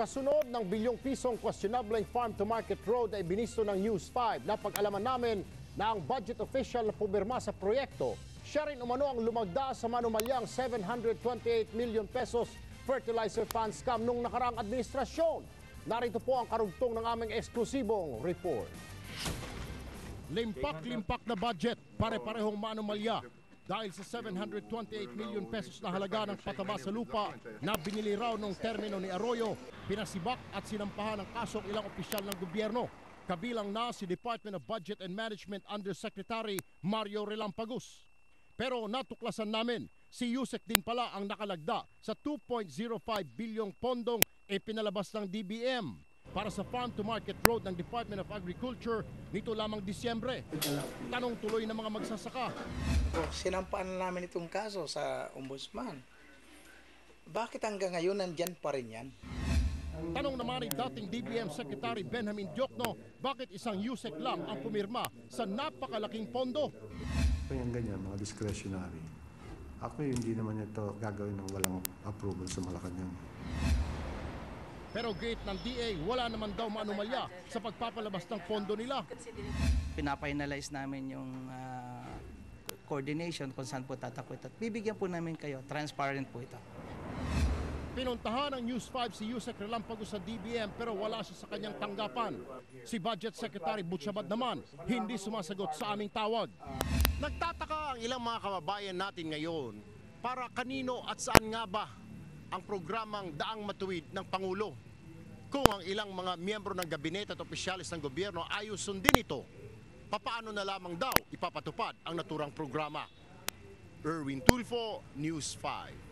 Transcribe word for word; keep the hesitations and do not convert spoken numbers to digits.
Kasunod ng bilyong pisong questionable farm to market road ay binisto ng News five. Napag-alaman namin na ang budget official na pumirma sa proyekto, siya rin umano ang lumagda sa manumalyang seven hundred twenty-eight million pesos fertilizer fund scam nung nakaraang administrasyon. Narito po ang karugtong ng aming eksklusibong report. Limpak-limpak na budget, pare-parehong manumalya. Dahil sa seven hundred twenty-eight million pesos na halaga ng pataba sa lupa na binili raw nung termino ni Arroyo, pinasibak at sinampahan ng kaso ang ilang opisyal ng gobyerno. Kabilang na si Department of Budget and Management Undersecretary Mario Relampagos. Pero natuklasan namin, si Yusek din pala ang nakalagda sa two point zero five bilyong pondong e pinalabas ng D B M para sa farm to market road ng Department of Agriculture nito lamang Disyembre. Tanong tuloy ng mga magsasaka. Sinampaan na namin itong kaso sa ombudsman. Bakit hanggang ngayon nandyan pa rin yan? Tanong naman ni dating D B M Secretary Benjamin Diokno, bakit isang Yusek lang ang pumirma sa napakalaking pondo? Yung ganyan, mga discretionary. Ako hindi naman ito gagawin ng walang approval sa Malacanang. Pero gate ng D A, wala naman daw maanumalya sa pagpapalabas ng pondo nila. Pinapainalize namin yung uh, coordination kung saan po tatakwit at bibigyan po namin kayo. Transparent po ito. Pinuntahan ng News five si Yusek Relampagos sa D B M pero wala siya sa kanyang tanggapan. Si Budget Secretary Butchabad naman hindi sumasagot sa aming tawag. Nagtataka ang ilang mga kababayan natin ngayon para kanino at saan nga ba ang programang Daang Matuwid ng Pangulo. Kung ang ilang mga miyembro ng gabinete at opisyalis ng gobyerno ayaw sundin ito, papaano na lamang daw ipapatupad ang naturang programa? Erwin Tulfo, News five.